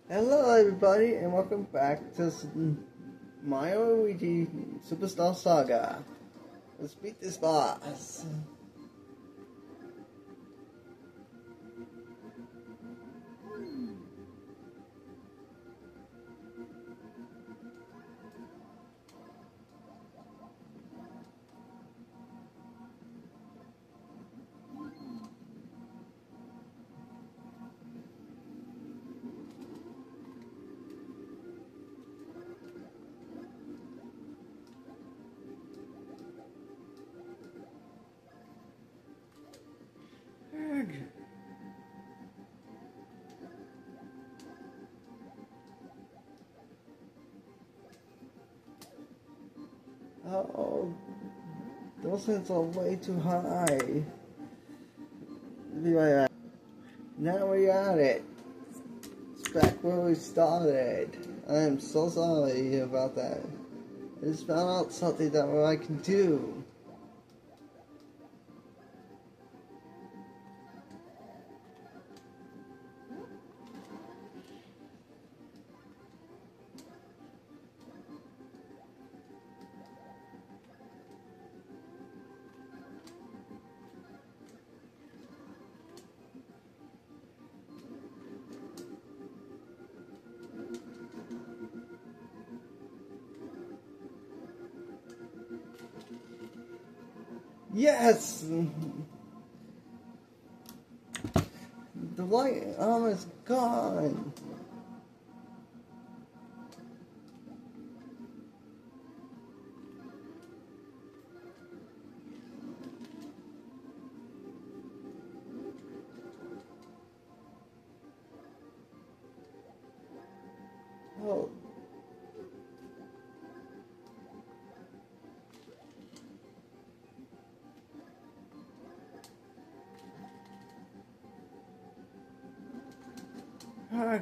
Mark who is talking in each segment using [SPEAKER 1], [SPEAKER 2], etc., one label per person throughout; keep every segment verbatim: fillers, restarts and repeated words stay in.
[SPEAKER 1] Hello everybody and welcome back to Mario and Luigi Superstar Saga. Let's beat this boss. Oh, those hits are way too high. Be right back. Now we're at it. It's back where we started. I am so sorry about that. I just found out something that I can do. Yes! The light armor is gone. Oh. Hug.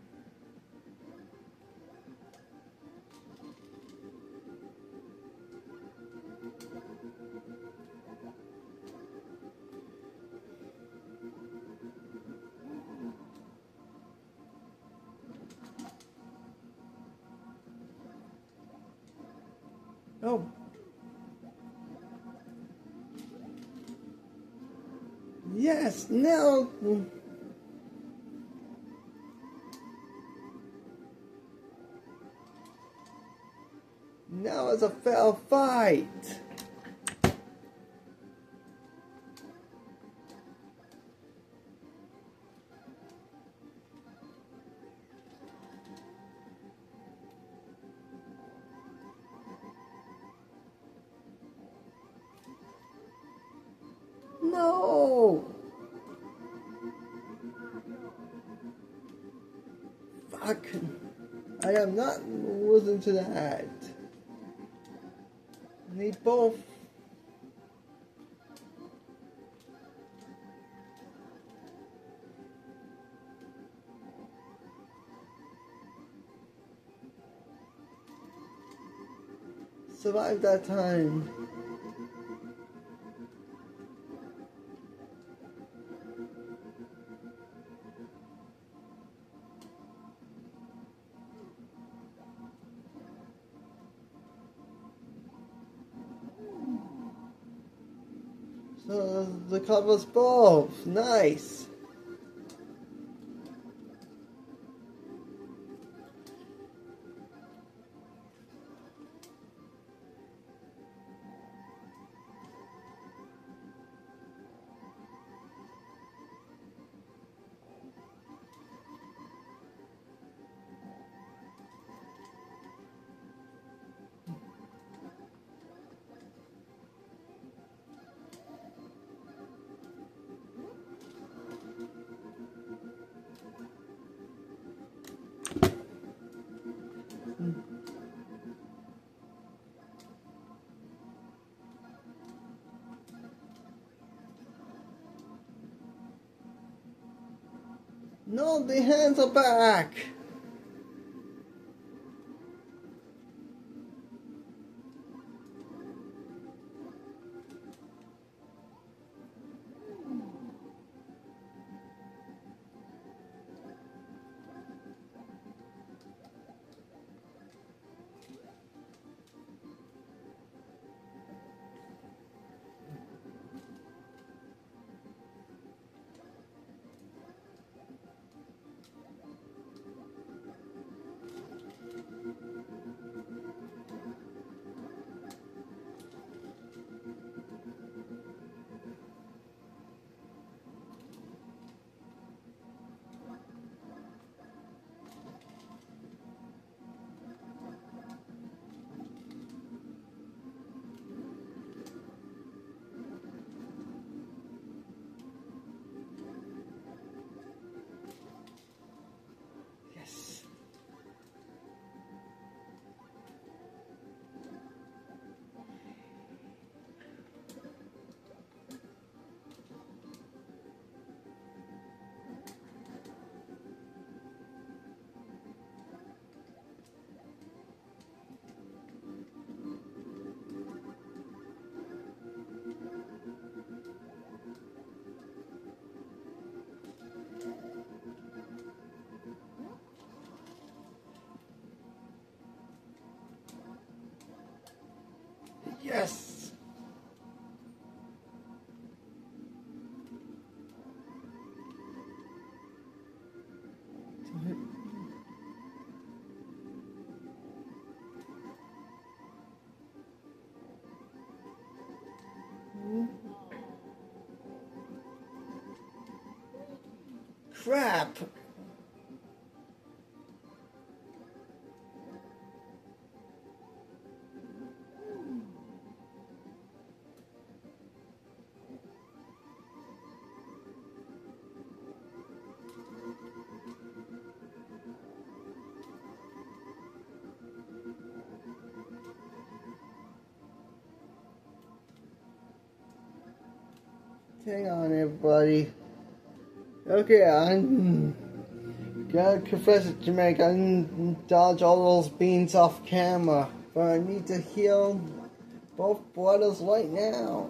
[SPEAKER 1] Oh. Yes, now. Now it's a fair fight. No. Fuck. I am not losing to that. I need both. Survive that time. So the covers both. Nice. No, the hands are back. crap! Hang on, everybody. Okay, I'm gonna confess it to make I dodge all those beans off camera, but I need to heal both brothers right now.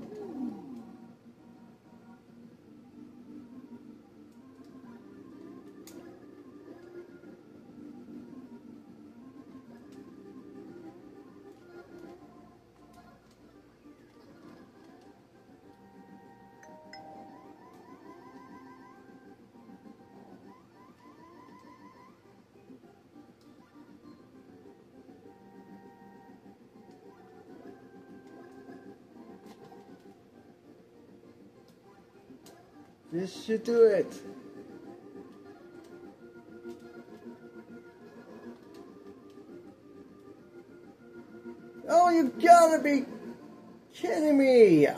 [SPEAKER 1] This should do it. Oh, you gotta be kidding me!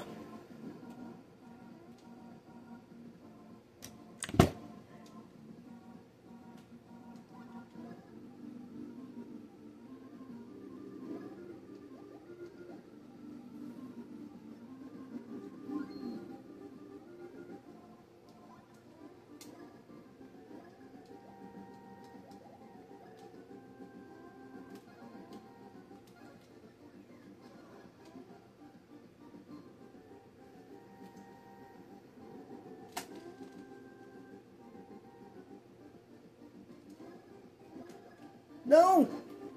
[SPEAKER 1] No!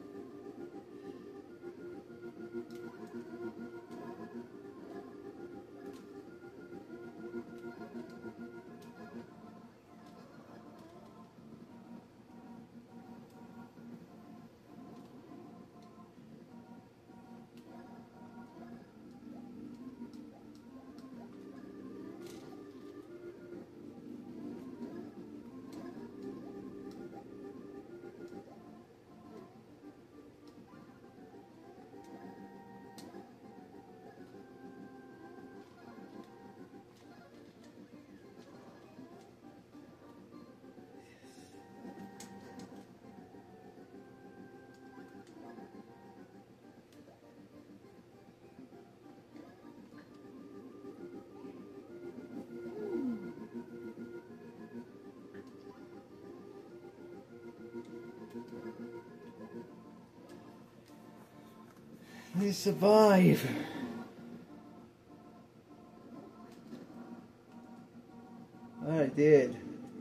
[SPEAKER 1] We survive. I did.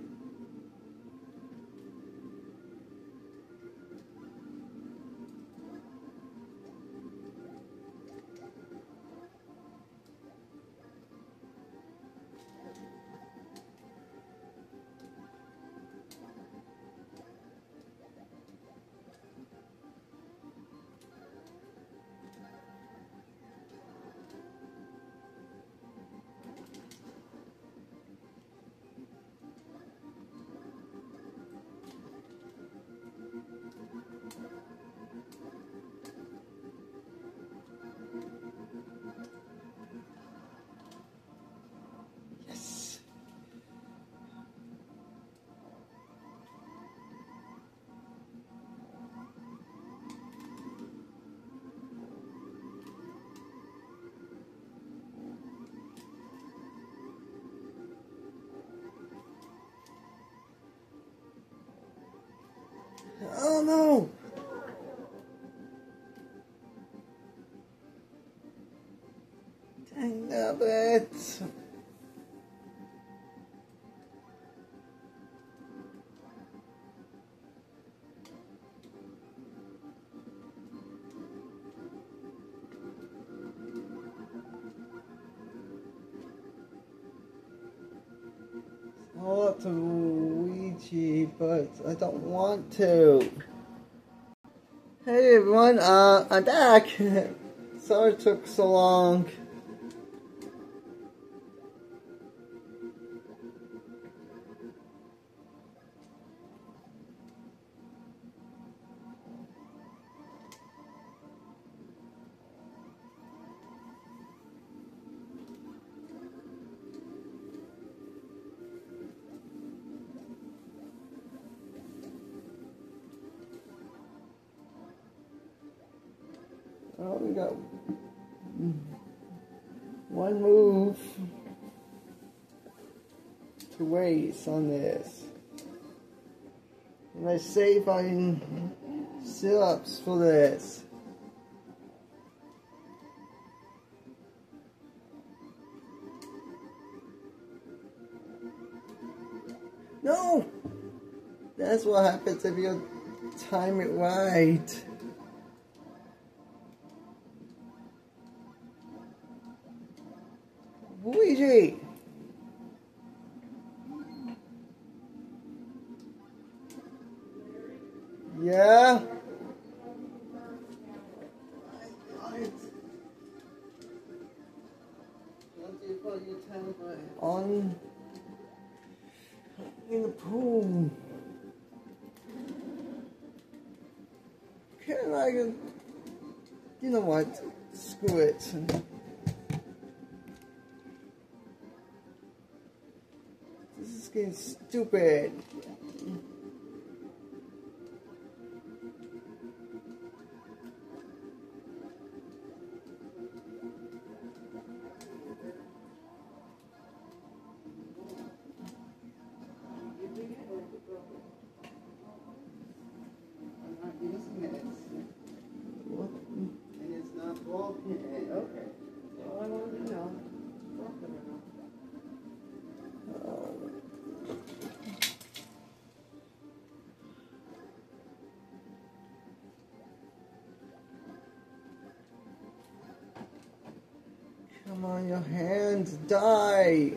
[SPEAKER 1] Oh no! Dang it! I want to Luigi, but I don't want to. Hey everyone, uh, I'm back. Sorry it took so long. Oh, we got one move to waste on this. Let's see if I can sit-ups for this. No! That's what happens if you time it right. Luigi! Yeah? On in the pool. Can I, you know what? Screw it. This is getting stupid. Come on, your hands, die!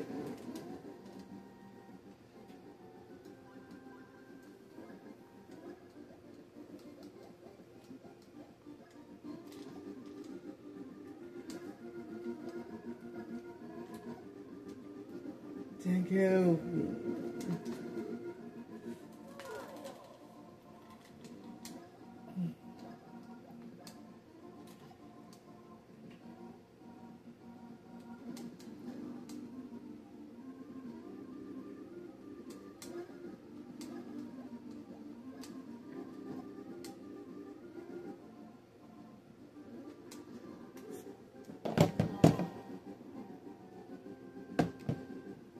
[SPEAKER 1] Thank you.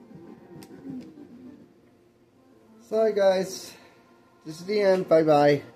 [SPEAKER 1] Sorry guys, this is the end, bye bye.